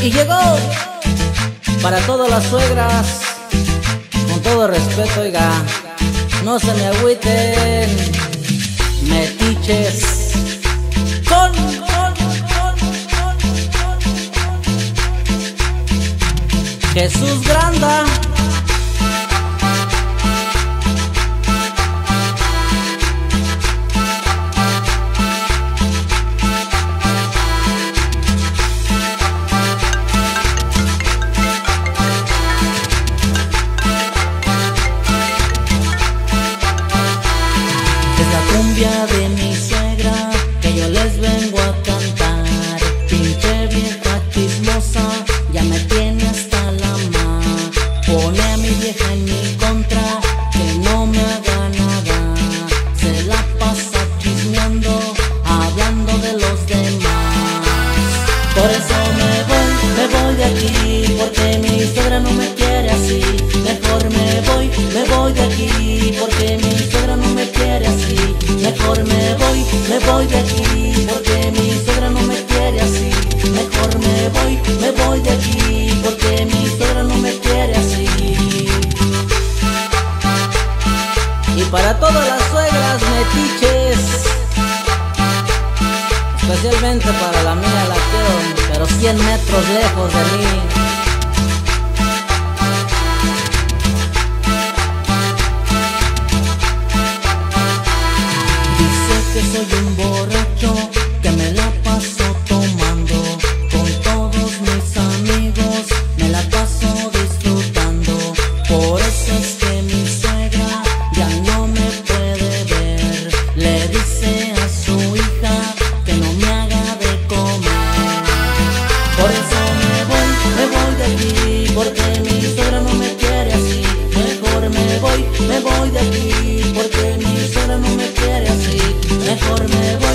Y llegó para todas las suegras, con todo respeto, oiga, no se me agüiten, metiches, con Jesús Granda. Cumbia de mi suegra que yo les vengo a cantar. Pinche vieja chismosa, ya me tiene hasta la ma. Pone a mi vieja en mi contra, que no me haga nada. Se la pasa chismeando, hablando de los demás. Por eso me voy de aquí, porque mi suegra no me quiere así. Mejor me voy de aquí, porque mi suegra no me quiere así. Mejor me voy de aquí, porque mi suegra no me quiere así. Mejor me voy de aquí, porque mi suegra no me quiere así. Y para todas las suegras metiches, especialmente para la mía, la quiero, pero 100 metros lejos de mí. Que soy un borracho, que me la paso tomando. Con todos mis amigos me la paso disfrutando. Por eso es que mi suegra ya no me puede ver. Le dice a su hija que no me haga de comer. Por eso me voy de aquí, porque mi suegra no me quiere así. Mejor me voy de aquí, porque mi suegra no me quiere así. Mejor me voy